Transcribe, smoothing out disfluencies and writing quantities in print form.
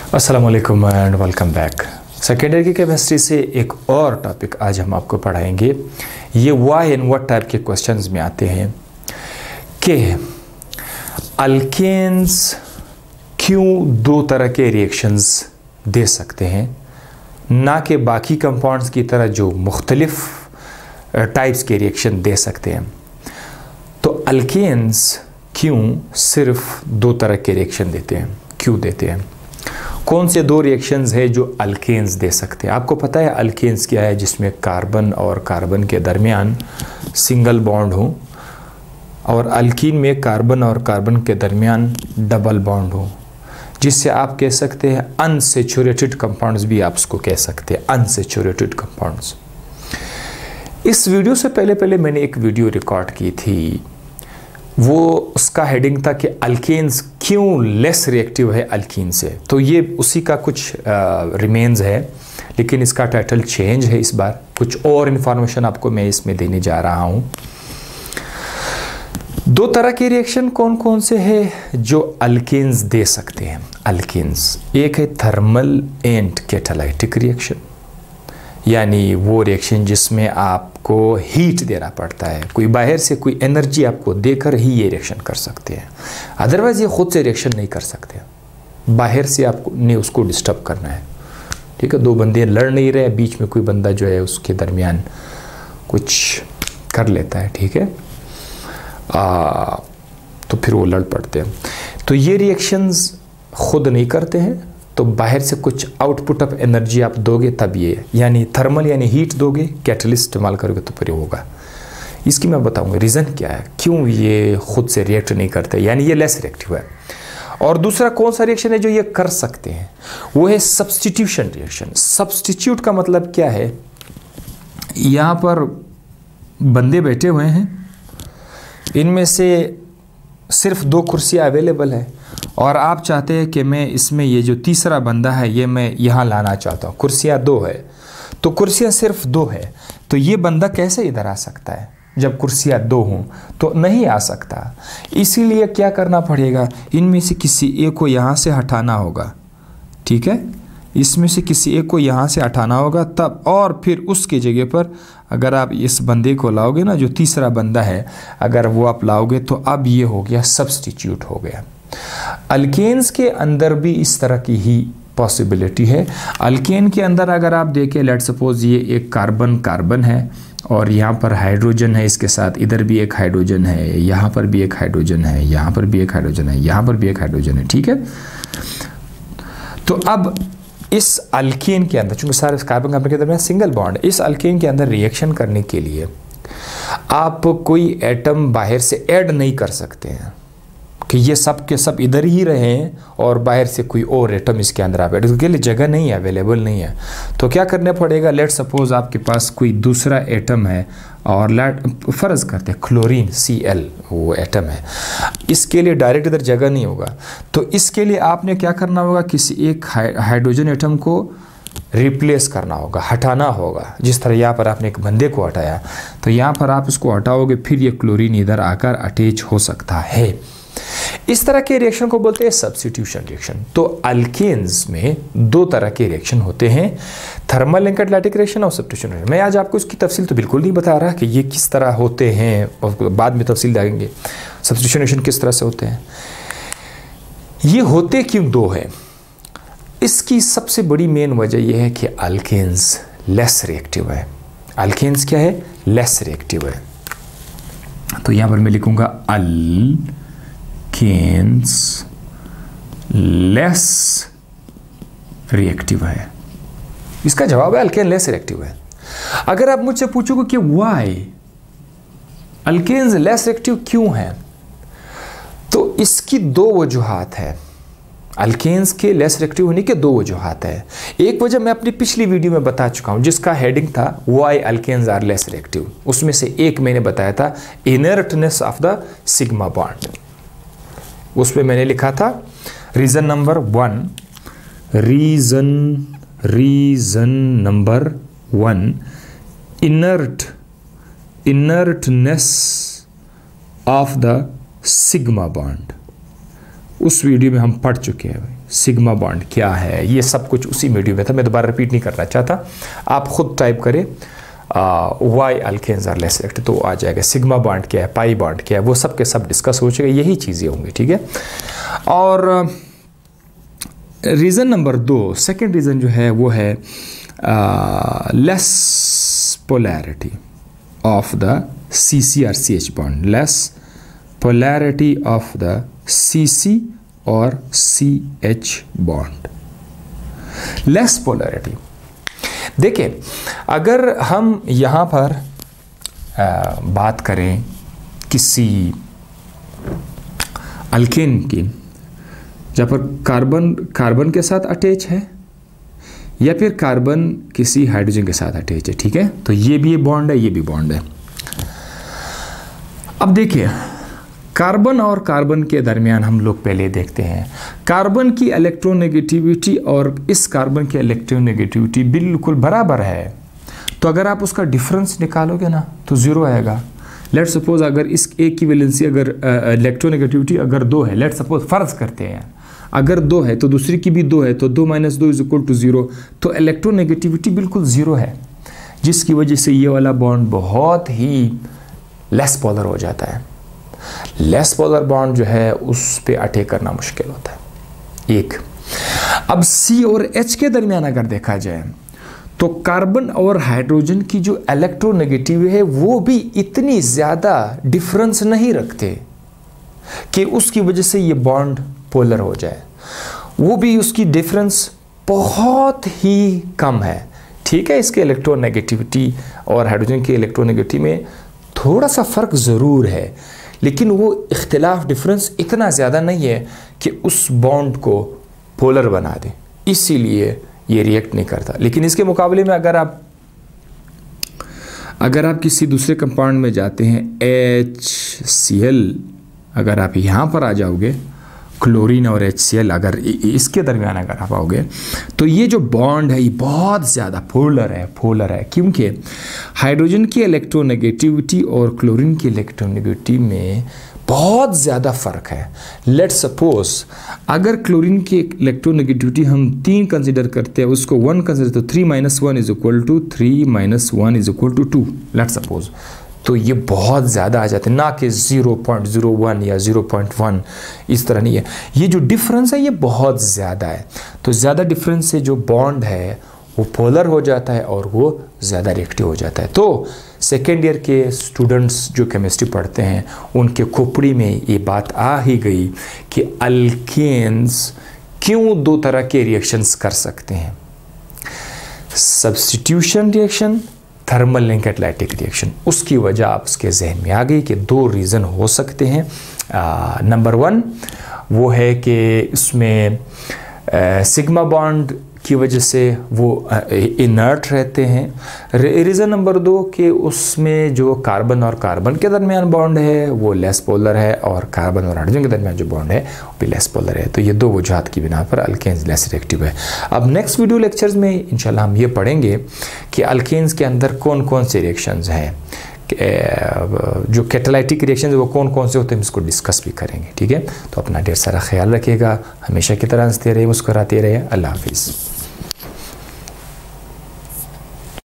अस्सलाम वालेकुम and welcome back. Secondary की केमिस्ट्री से एक और टॉपिक आज हम आपको पढ़ाएंगे। ये वाई एंड व्हाट टाइप के क्वेश्चंस में आते हैं कि अल्केन्स क्यों दो तरह के रिएक्शंस दे सकते हैं, ना कि बाकी कंपाउंड्स की तरह जो मुख्तलिफ टाइप्स के रिएक्शन दे सकते हैं। तो अल्केन्स क्यों सिर्फ दो तरह के रिएक्शन देते हैं, क्यों देते हैं? कौन से दो रिएक्शंस है जो अल्केन्स दे सकते हैं? आपको पता है अल्केन्स क्या है? जिसमें कार्बन और कार्बन के दरमियान सिंगल बॉन्ड हो, और अल्कीन में कार्बन और कार्बन के दरमियान डबल बॉन्ड हो, जिससे आप कह सकते हैं अनसेचुरेटेड कंपाउंड्स भी आप उसको कह सकते हैं, अनसेचुरेटेड कंपाउंड्स। इस वीडियो से पहले मैंने एक वीडियो रिकॉर्ड की थी, वो उसका हेडिंग था कि अल्केन्स क्यों लेस रिएक्टिव है अल्कीन से। तो ये उसी का कुछ रिमेन्स है, लेकिन इसका टाइटल चेंज है इस बार। कुछ और इन्फॉर्मेशन आपको मैं इसमें देने जा रहा हूँ। दो तरह के रिएक्शन कौन कौन से हैं जो अल्केन्स दे सकते हैं? अल्केन्स एक है थर्मल एंड कैटालाइटिक रिएक्शन, यानी वो रिएक्शन जिसमें आपको हीट देना पड़ता है, कोई बाहर से कोई एनर्जी आपको देकर ही ये रिएक्शन कर सकते हैं। अदरवाइज ये खुद से रिएक्शन नहीं कर सकते, बाहर से आपको ने उसको डिस्टर्ब करना है। ठीक है, दो बंदे लड़ नहीं रहे, बीच में कोई बंदा जो है उसके दरमियान कुछ कर लेता है, ठीक है, तो फिर वो लड़ पड़ते हैं। तो ये रिएक्शंस खुद नहीं करते हैं, तो बाहर से कुछ आउटपुट ऑफ एनर्जी आप दोगे तब ये, यानी थर्मल यानी हीट दोगे, कैटलिस्ट इस्तेमाल करोगे तो फिर होगा। इसकी मैं बताऊंगा रीज़न क्या है, क्यों ये खुद से रिएक्ट नहीं करते, यानी ये लेस रिएक्टिव है। और दूसरा कौन सा रिएक्शन है जो ये कर सकते हैं, वो है सब्स्टिट्यूशन रिएक्शन। सब्स्टिट्यूट का मतलब क्या है? यहाँ पर बंदे बैठे हुए हैं, इनमें से सिर्फ दो कुर्सियाँ अवेलेबल है, और आप चाहते हैं कि मैं इसमें ये जो तीसरा बंदा है ये मैं यहाँ लाना चाहता हूँ। कुर्सियाँ दो है, तो कुर्सियाँ सिर्फ दो है, तो ये बंदा कैसे इधर आ सकता है? जब कुर्सियाँ दो हों तो नहीं आ सकता। इसीलिए क्या करना पड़ेगा, इनमें से किसी एक को यहाँ से हटाना होगा, ठीक है, इसमें से किसी एक को यहाँ से हटाना होगा तब, और फिर उसके जगह पर अगर आप इस बंदे को लाओगे ना, जो तीसरा बंदा है, अगर वो आप लाओगे तो अब ये हो गया सब्स्टिट्यूट हो गया। अल्केन्स के अंदर भी इस तरह की ही पॉसिबिलिटी है। अल्केन के अंदर अगर आप देखें, लेट सपोज ये एक कार्बन कार्बन है और यहाँ पर हाइड्रोजन है, इसके साथ इधर भी एक हाइड्रोजन है, यहाँ पर भी एक हाइड्रोजन है, यहाँ पर भी एक हाइड्रोजन है, यहाँ पर भी एक हाइड्रोजन है, ठीक है। तो अब इस अल्केन के अंदर, चूंकि सारे कार्बन कार्बन के दरमियान सिंगल बॉन्ड, इस अल्केन के अंदर रिएक्शन करने के लिए आप कोई एटम बाहर से ऐड नहीं कर सकते हैं कि ये सब के सब इधर ही रहे और बाहर से कोई और एटम इसके अंदर आप ऐड, उसके लिए जगह नहीं है, अवेलेबल नहीं है। तो क्या करना पड़ेगा, लेट सपोज आपके पास कोई दूसरा एटम है, और फ़र्ज़ करते हैं क्लोरीन Cl वो एटम है, इसके लिए डायरेक्ट इधर जगह नहीं होगा। तो इसके लिए आपने क्या करना होगा, किसी एक हाइड्रोजन एटम को रिप्लेस करना होगा, हटाना होगा। जिस तरह यहाँ पर आपने एक बंदे को हटाया, तो यहाँ पर आप इसको हटाओगे, फिर ये क्लोरीन इधर आकर अटैच हो सकता है। इस तरह के रिएक्शन को बोलते हैं सब्स्टिट्यूशन रिएक्शन। तो अल्केन्स में दो तरह के रिएक्शन होते हैं, थर्मल एंड कैटालाइटिक रिएक्शन और सब्स्टिट्यूशन रिएक्शन। मैं आज आपको इसकी तफसील तो बिल्कुल नहीं बता रहा कि ये किस तरह होते हैं, और बाद में तफसील देंगे सब्स्टिट्यूशन रिएक्शन किस तरह से होते हैं। ये होते क्यों दो है? इसकी सबसे बड़ी मेन वजह यह है कि अल्केन्स लेस रिएक्टिव है। अल्केन्स क्या है? लेस रिएक्टिव है। तो यहाँ पर मैं लिखूंगा अल्केन्स लेस रिएक्टिव है। इसका जवाब है अल्केन लेस रिएक्टिव है। अगर आप मुझसे पूछोगे कि व्हाई अल्केन्स लेस रिएक्टिव क्यों है, तो इसकी दो वजूहात है। अल्केन्स के लेस रिएक्टिव होने के दो वजूहात है। एक वजह मैं अपनी पिछली वीडियो में बता चुका हूं, जिसका हेडिंग था why alkanes are less reactive. उसमें से एक मैंने बताया था inertness of the sigma bond. उसमें मैंने लिखा था reason number 1, reason number 1 inertness of the sigma bond. उस वीडियो में हम पढ़ चुके हैं सिग्मा बॉन्ड क्या है, ये सब कुछ उसी वीडियो में था, मैं दोबारा रिपीट नहीं करना चाहता। आप खुद टाइप करें why alkanes are less reactive तो आ जाएगा। सिग्मा बॉन्ड क्या है, पाई बॉन्ड क्या है, वो सब के सब डिस्कस हो चुके, यही चीज़ें होंगी, ठीक है। और रीज़न नंबर 2, सेकेंड रीज़न जो है वो है less polarity of the CC और CH bond, less polarity of the CC और CH बॉन्ड, लेस पोलैरिटी। देखिए अगर हम यहाँ पर बात करें किसी अल्केन की जहाँ पर कार्बन के साथ अटैच है या फिर कार्बन किसी हाइड्रोजन के साथ अटैच है, ठीक है, तो ये भी बॉन्ड है, ये भी बॉन्ड है। अब देखिए कार्बन और कार्बन के दरमियान हम लोग पहले देखते हैं, कार्बन की इलेक्ट्रोनेगेटिविटी और इस कार्बन की इलेक्ट्रोनेगेटिविटी बिल्कुल बराबर है, तो अगर आप उसका डिफरेंस निकालोगे ना तो 0 आएगा। लेट सपोज अगर इस एक की वैलेंसी अगर इलेक्ट्रोनेगेटिविटी अगर 2 है, लेट सपोज फ़र्ज़ करते हैं अगर 2 है तो दूसरी की भी 2 है, तो 2 - 2 = 0, तो इलेक्ट्रोनेगेटिविटी बिल्कुल 0 है, जिसकी वजह से ये वाला बॉन्ड बहुत ही लेस पोलर हो जाता है। लेस पोलर बॉन्ड जो है उस पे अटैक करना मुश्किल होता है। एक अब C और H के दरमियान अगर देखा जाए तो कार्बन और हाइड्रोजन की जो इलेक्ट्रोनेगेटिव है वो भी इतनी ज़्यादा डिफरेंस नहीं रखते कि उसकी वजह से ये बॉन्ड पोलर हो जाए, वो भी उसकी डिफरेंस बहुत ही कम है, ठीक है। इसके इलेक्ट्रोनेगेटिविटी और हाइड्रोजन की इलेक्ट्रोनेगेटिविटी में थोड़ा सा फ़र्क ज़रूर है, लेकिन वो इख्तिलाफ डिफरेंस इतना ज़्यादा नहीं है कि उस बॉन्ड को पोलर बना दे, इसीलिए ये रिएक्ट नहीं करता। लेकिन इसके मुकाबले में अगर आप किसी दूसरे कंपाउंड में जाते हैं HCl, अगर आप यहाँ पर आ जाओगे क्लोरीन और HCl अगर इसके दरमियान अगर आप आओगे तो ये जो बॉन्ड है ये बहुत ज़्यादा पोलर है, क्योंकि हाइड्रोजन की इलेक्ट्रोनेगेटिविटी और क्लोरीन की इलेक्ट्रोनेगेटिविटी में बहुत ज़्यादा फ़र्क है। लेट सपोज अगर क्लोरीन की इलेक्ट्रोनेगेटिविटी हम 3 कंसिडर करते हैं, उसको 1 कंसिडर, तो 3 - 1 = 3 - 1 = 2 लेट सपोज, तो ये बहुत ज़्यादा आ जाते हैं, ना कि 0.01 या 0.1 इस तरह नहीं है। ये जो डिफरेंस है ये बहुत ज़्यादा है, तो ज़्यादा डिफरेंस से जो बॉन्ड है वो पोलर हो जाता है और वो ज़्यादा रिएक्टिव हो जाता है। तो सेकेंड ईयर के स्टूडेंट्स जो केमिस्ट्री पढ़ते हैं उनके खोपड़ी में ये बात आ ही गई कि अल्केन्स क्यों 2 तरह के रिएक्शंस कर सकते हैं, सब्स्टिट्यूशन रिएक्शन, थर्मल लिंक एटलाइटिक रिएक्शन। उसकी वजह आपके जहन में आ गई कि 2 रीज़न हो सकते हैं। नंबर 1 वो है कि इसमें सिग्मा बॉन्ड की वजह से वो इनर्ट रहते हैं। रीज़न नंबर 2 कि उसमें जो कार्बन और कार्बन के दरमियान बॉन्ड है वो लेस पोलर है और कार्बन और हाइड्रोजन के दरमियान जो बॉन्ड है वो भी लेस पोलर है। तो ये 2 वजूहात की बिना पर अल्केन्स लेस रिएक्टिव है। अब नेक्स्ट वीडियो लेक्चर्स में इंशाल्लाह हम ये पढ़ेंगे कि अल्केन्स के अंदर कौन कौन से रिएक्शंस हैं, जो कैटालाइटिक रिएक्शंस वो कौन कौन से होते हैं, हम इसको डिस्कस भी करेंगे, ठीक है। तो अपना ढेर सारा ख्याल रखिएगा, हमेशा की तरह हंसते रहिए, मुस्कुराते रहिए। अल्लाह हाफिज़।